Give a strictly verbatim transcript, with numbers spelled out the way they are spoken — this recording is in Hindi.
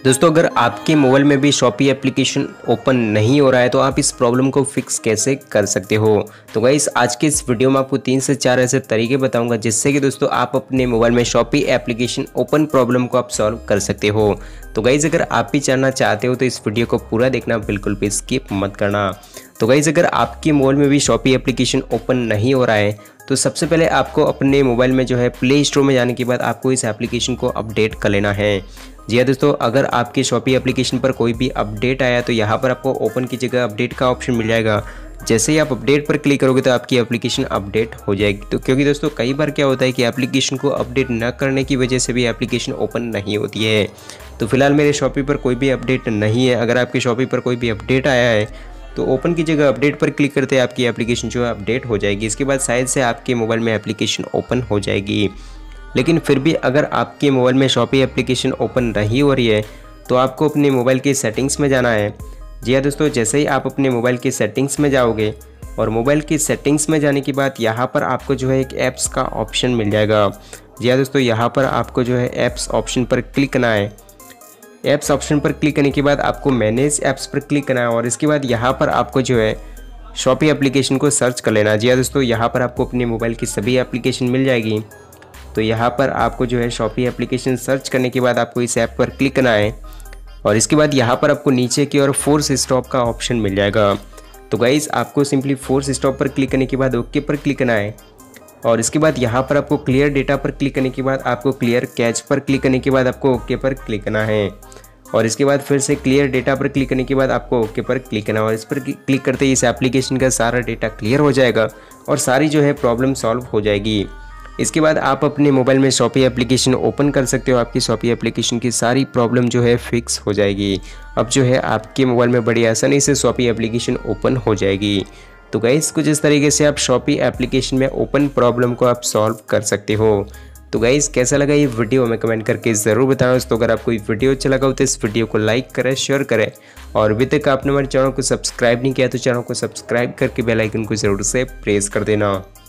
दोस्तों अगर आपके मोबाइल में भी शॉपी एप्लीकेशन ओपन नहीं हो रहा है तो आप इस प्रॉब्लम को फिक्स कैसे कर सकते हो। तो गाइस आज के इस वीडियो में आपको तीन से चार ऐसे तरीके बताऊंगा जिससे कि दोस्तों आप अपने मोबाइल में शॉपी एप्लीकेशन ओपन प्रॉब्लम को आप सॉल्व कर सकते हो। तो गाइस अगर आप भी जानना चाहते हो तो इस वीडियो को पूरा देखना, बिल्कुल भी स्किप मत करना। तो गाइस अगर आपके मोबाइल में भी शॉपी एप्लीकेशन ओपन नहीं हो रहा है तो सबसे पहले आपको अपने मोबाइल में जो है प्ले स्टोर में जाने के बाद आपको इस एप्लीकेशन को अपडेट कर लेना है। जी हाँ दोस्तों, अगर आपके शॉपी एप्लीकेशन पर कोई भी अपडेट आया तो यहाँ पर आपको ओपन की जगह अपडेट का ऑप्शन मिल जाएगा। जैसे ही आप अपडेट पर क्लिक करोगे तो आपकी एप्लीकेशन अपडेट हो जाएगी। तो क्योंकि दोस्तों कई बार क्या होता है कि एप्लीकेशन को अपडेट न करने की वजह से भी एप्लीकेशन ओपन नहीं होती है। तो फिलहाल मेरे शॉपी पर कोई भी अपडेट नहीं है। अगर आपके शॉपी पर कोई भी अपडेट आया है तो ओपन की जगह अपडेट पर क्लिक करते हैं आपकी एप्लीकेशन जो है अपडेट हो जाएगी। इसके बाद शायद से आपके मोबाइल में एप्लीकेशन ओपन हो जाएगी। लेकिन फिर भी अगर आपके मोबाइल में शॉपी एप्लीकेशन ओपन नहीं हो रही है तो आपको अपने मोबाइल की सेटिंग्स में जाना है। जी हाँ दोस्तों, जैसे ही आप अपने मोबाइल की सेटिंग्स में जाओगे और मोबाइल की सेटिंग्स में जाने के बाद यहाँ पर आपको जो है एक ऐप्स का ऑप्शन मिल जाएगा। जी हाँ दोस्तों, यहाँ पर आपको जो है ऐप्स ऑप्शन पर क्लिक करना है। ऐप्स ऑप्शन पर क्लिक करने के बाद आपको मैनेज ऐप्स पर क्लिक करना है और इसके बाद यहाँ पर आपको जो है शॉपी एप्लीकेशन को सर्च कर लेना है। जी हाँ दोस्तों, यहाँ पर आपको अपने मोबाइल की सभी एप्लीकेशन मिल जाएगी। तो यहाँ पर आपको जो है शॉपी एप्लीकेशन सर्च करने के बाद आपको इस ऐप पर क्लिक करना है और इसके बाद यहाँ पर आपको नीचे की ओर फोर्स स्टॉप का ऑप्शन मिल जाएगा। तो गाइस आपको सिंपली फोर्स स्टॉप पर क्लिक करने के बाद ओके पर क्लिक करना है और इसके बाद यहाँ पर आपको क्लियर डेटा पर क्लिक करने के बाद आपको क्लियर कैच पर क्लिक करने के बाद आपको ओके पर क्लिक करना है और इसके बाद फिर से क्लियर डेटा पर क्लिक करने के बाद आपको ओके पर क्लिक करना है और इस पर क्लिक करते ही इस एप्लीकेशन का सारा डेटा क्लियर हो जाएगा और सारी जो है प्रॉब्लम सॉल्व हो जाएगी। इसके बाद आप अपने मोबाइल में शॉपी एप्लीकेशन ओपन कर सकते हो। आपकी शॉपी एप्लीकेशन की सारी प्रॉब्लम जो है फिक्स हो जाएगी। अब जो है आपके मोबाइल में बड़ी आसानी से शॉपी एप्लीकेशन ओपन हो जाएगी। तो गाइस कुछ इस तरीके से आप शॉपी एप्लीकेशन में ओपन प्रॉब्लम को आप सॉल्व कर सकते हो। तो गाइस कैसा लगा ये वीडियो हमें कमेंट करके ज़रूर बताओ। तो अगर आपको ये वीडियो अच्छा लगा हो तो इस वीडियो को लाइक करें, शेयर करें और अभी तक आपने हमारे चैनल को सब्सक्राइब नहीं किया तो चैनल को सब्सक्राइब करके बेल आइकन को ज़रूर से प्रेस कर देना।